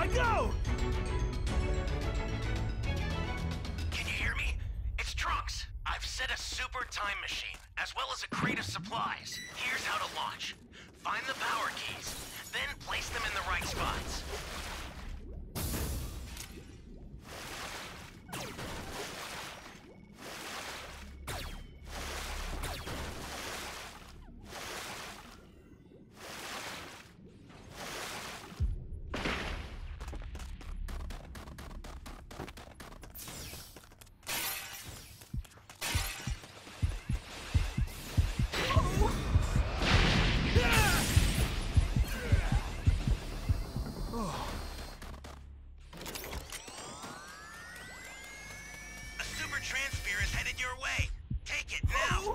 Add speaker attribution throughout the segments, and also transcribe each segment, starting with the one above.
Speaker 1: I go!
Speaker 2: Can you hear me? It's Trunks. I've set a super time machine, as well as a crate of supplies. Here's how to launch. Find the power keys, then place them in the right spots. Transfer is headed your way. Take it now.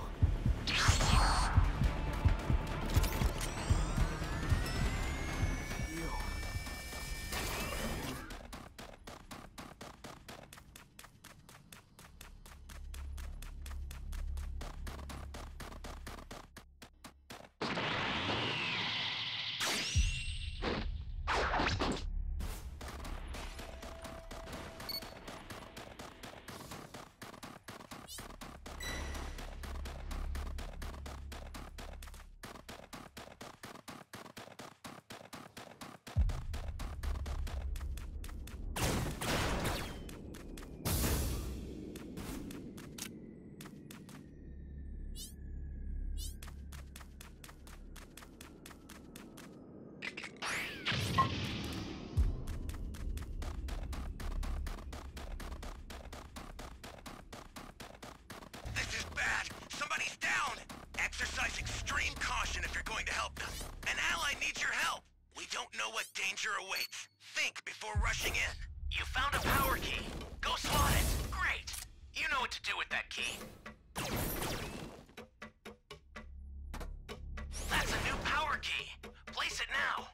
Speaker 2: Exercise extreme caution if you're going to help them. An ally needs your help. We don't know what danger awaits. Think before rushing in. You found a power key. Go slot it. Great. You know what to do with that key. That's a new power key. Place it now.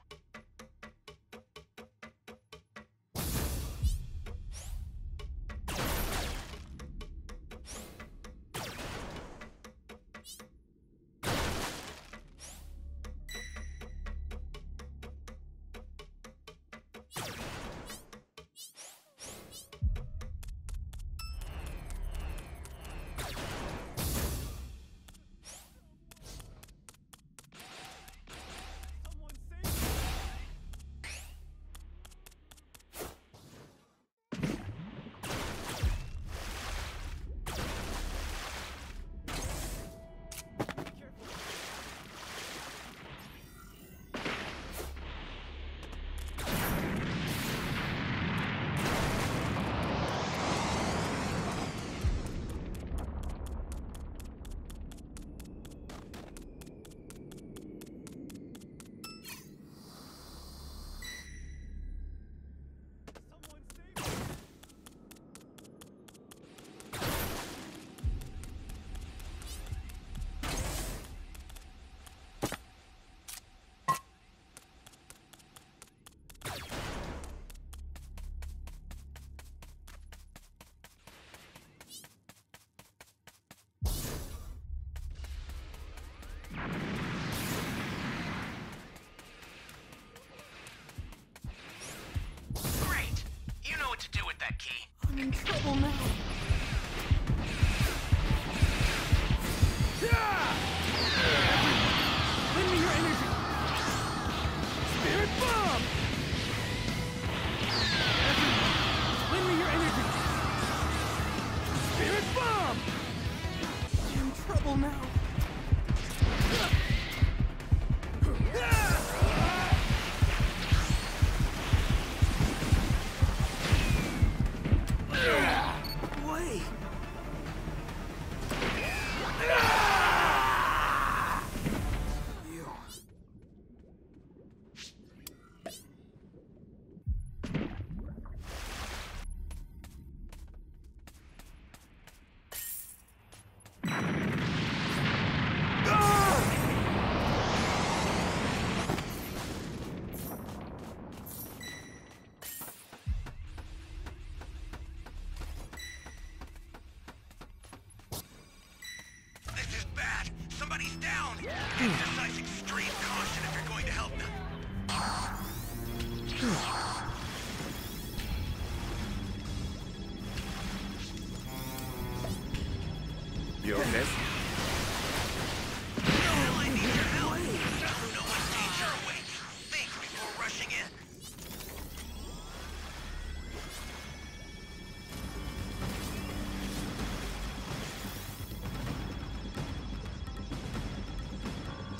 Speaker 2: To do with that key.
Speaker 1: I'm in trouble now. Lend me your energy. Spirit bomb. Lend me your energy. Spirit bomb. I'm in trouble now.
Speaker 2: Somebody's down! Exercise extreme caution if you're going to help them.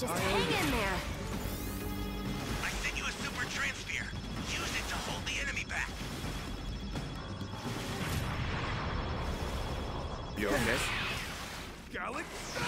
Speaker 1: Just hang in there.
Speaker 2: I sent you a super transfer. Use it to hold the enemy back.
Speaker 3: You okay?
Speaker 1: Gallic time!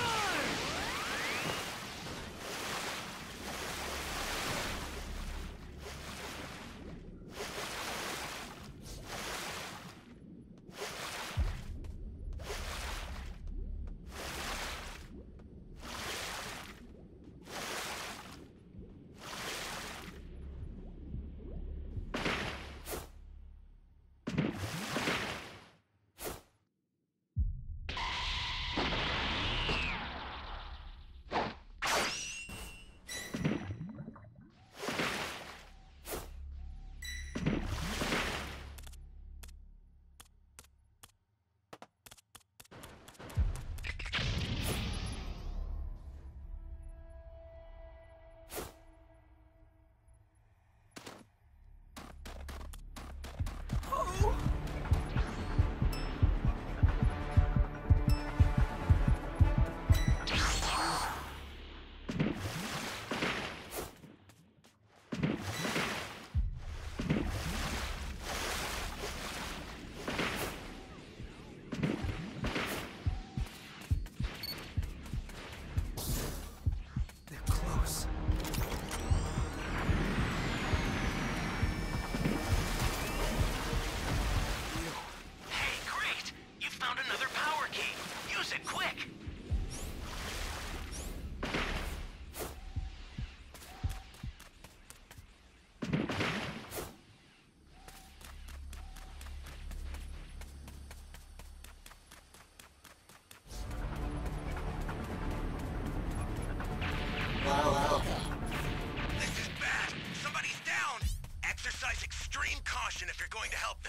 Speaker 2: This is bad. Somebody's down. Exercise extreme caution if you're going to help them.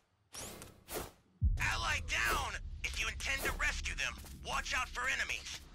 Speaker 2: Ally down! If you intend to rescue them, watch out for enemies.